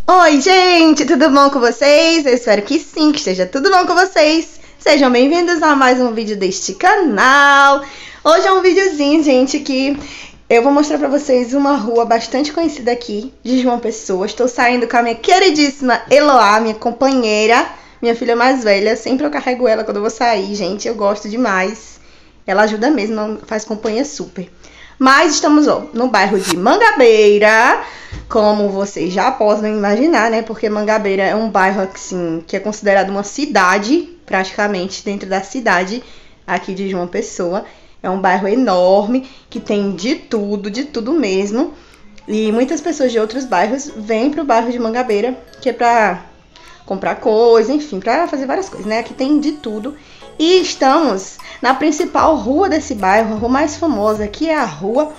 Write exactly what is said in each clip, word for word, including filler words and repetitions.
Oi, gente, tudo bom com vocês? Eu espero que sim, que esteja tudo bom com vocês. Sejam bem-vindos a mais um vídeo deste canal. Hoje é um videozinho, gente, que eu vou mostrar pra vocês uma rua bastante conhecida aqui, de João Pessoa. Estou saindo com a minha queridíssima Eloá, minha companheira, minha filha mais velha. Sempre eu carrego ela quando eu vou sair, gente, eu gosto demais. Ela ajuda mesmo, faz companhia super. Mas estamos, ó, no bairro de Mangabeira, como vocês já podem imaginar, né? Porque Mangabeira é um bairro, assim, que é considerado uma cidade, praticamente, dentro da cidade aqui de João Pessoa. É um bairro enorme, que tem de tudo, de tudo mesmo. E muitas pessoas de outros bairros vêm pro bairro de Mangabeira, que é pra comprar coisa, enfim, pra fazer várias coisas, né? Aqui tem de tudo. E estamos na principal rua desse bairro, a rua mais famosa, que é a rua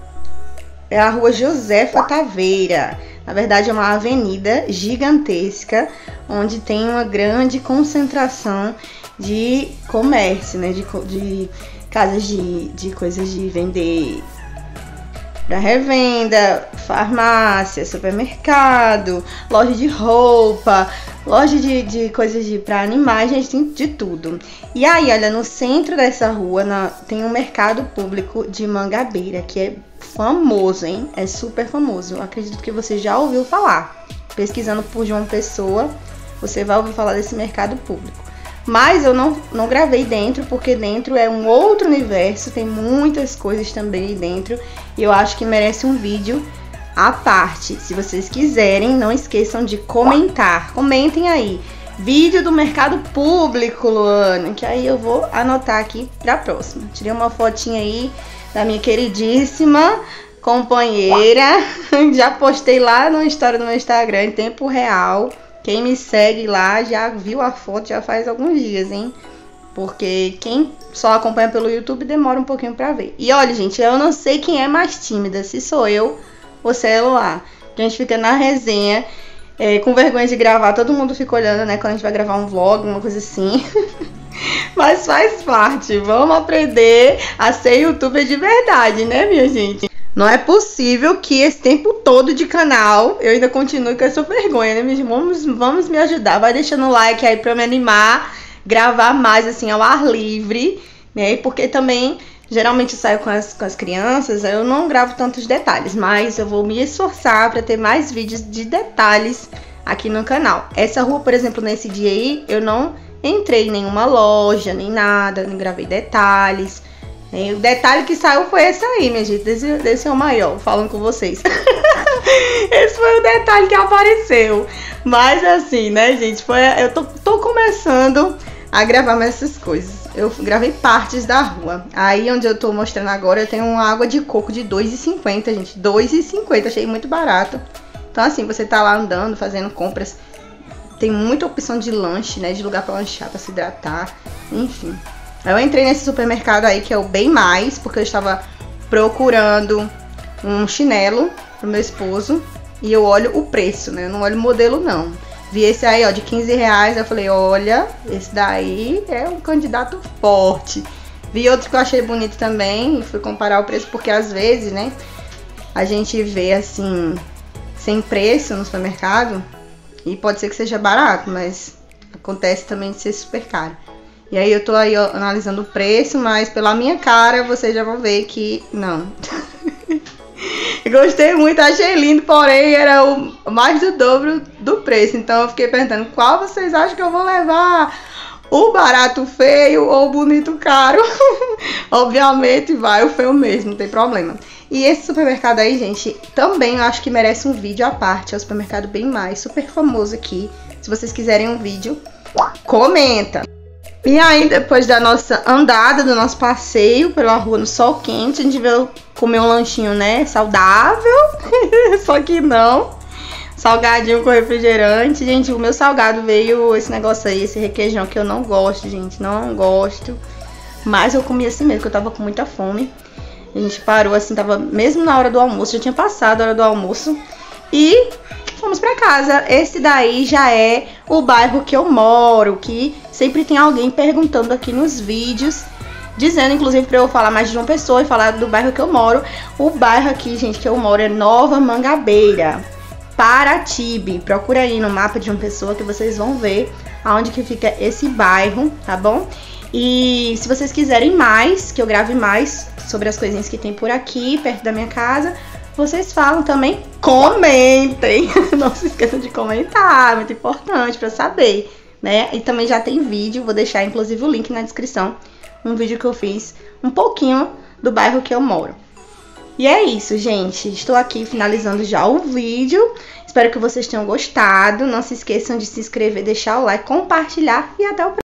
é a rua Josefa Taveira. Na verdade é uma avenida gigantesca, onde tem uma grande concentração de comércio, né? De, de casas de, de coisas de vender para revenda, farmácia, supermercado, loja de roupa, loja de, de coisas de, para animais, gente, tem de tudo. E aí, olha, no centro dessa rua na, tem um mercado público de Mangabeira, que é famoso, hein? É super famoso. Eu acredito que você já ouviu falar. Pesquisando por João Pessoa, você vai ouvir falar desse mercado público. Mas eu não, não gravei dentro, porque dentro é um outro universo, tem muitas coisas também dentro. E eu acho que merece um vídeo à parte. Se vocês quiserem, não esqueçam de comentar. Comentem aí. Vídeo do mercado público, Luana, que aí eu vou anotar aqui pra próxima. Tirei uma fotinha aí da minha queridíssima companheira. Já postei lá no story do meu Instagram em tempo real. Quem me segue lá já viu a foto já faz alguns dias, hein? Porque quem só acompanha pelo YouTube demora um pouquinho pra ver. E olha, gente, eu não sei quem é mais tímida, se sou eu ou se é Eloá. A gente fica na resenha, é, com vergonha de gravar, todo mundo fica olhando, né? Quando a gente vai gravar um vlog, uma coisa assim. Mas faz parte, vamos aprender a ser youtuber de verdade, né, minha gente? Não é possível que esse tempo todo de canal eu ainda continue com essa vergonha, né, meus irmãos? Vamos, vamos me ajudar. Vai deixando o like aí pra me animar, gravar mais, assim, ao ar livre, né? Porque também, geralmente eu saio com as, com as crianças, eu não gravo tantos detalhes, mas eu vou me esforçar pra ter mais vídeos de detalhes aqui no canal. Essa rua, por exemplo, nesse dia aí, eu não entrei em nenhuma loja, nem nada, não gravei detalhes. O detalhe que saiu foi esse aí, minha gente. Esse, esse é o maior, falando com vocês. Esse foi o detalhe que apareceu. Mas assim, né, gente? Foi, eu tô, tô começando a gravar mais essas coisas. Eu gravei partes da rua. Aí onde eu tô mostrando agora, eu tenho uma água de coco de dois reais e cinquenta, gente. dois reais e cinquenta, achei muito barato. Então assim, você tá lá andando, fazendo compras. Tem muita opção de lanche, né? De lugar pra lanchar, pra se hidratar. Enfim. Eu entrei nesse supermercado aí, que é o Bem Mais, porque eu estava procurando um chinelo pro meu esposo. E eu olho o preço, né? Eu não olho o modelo, não. Vi esse aí, ó, de quinze reais. Eu falei, olha, esse daí é um candidato forte. Vi outro que eu achei bonito também e fui comparar o preço, porque às vezes, né, a gente vê, assim, sem preço no supermercado. E pode ser que seja barato, mas acontece também de ser super caro. E aí eu tô aí ó, analisando o preço, mas pela minha cara vocês já vão ver que não. Gostei muito, achei lindo, porém era o mais do dobro do preço. Então eu fiquei perguntando, qual vocês acham que eu vou levar? O barato feio ou o bonito caro? Obviamente vai o feio mesmo, não tem problema. E esse supermercado aí, gente, também eu acho que merece um vídeo à parte. É o supermercado Bem Mais, super famoso aqui. Se vocês quiserem um vídeo, comenta. E aí, depois da nossa andada, do nosso passeio pela rua no sol quente, a gente veio comer um lanchinho, né, saudável, só que não, salgadinho com refrigerante. Gente, o meu salgado veio esse negócio aí, esse requeijão que eu não gosto, gente, não gosto, mas eu comi assim mesmo, porque eu tava com muita fome. A gente parou assim, tava mesmo na hora do almoço, já tinha passado a hora do almoço, e fomos pra casa. Esse daí já é o bairro que eu moro, que sempre tem alguém perguntando aqui nos vídeos, dizendo inclusive pra eu falar mais de João Pessoa e falar do bairro que eu moro. O bairro aqui, gente, que eu moro é Nova Mangabeira. Paratibe. Procura aí no mapa de João Pessoa que vocês vão ver aonde que fica esse bairro, tá bom? E se vocês quiserem mais, que eu grave mais sobre as coisinhas que tem por aqui, perto da minha casa, vocês falam também, comentem. Não se esqueçam de comentar, muito importante pra saber, né? E também já tem vídeo, vou deixar inclusive o link na descrição, um vídeo que eu fiz um pouquinho do bairro que eu moro. E é isso, gente. Estou aqui finalizando já o vídeo. Espero que vocês tenham gostado. Não se esqueçam de se inscrever, deixar o like, compartilhar e até o próximo.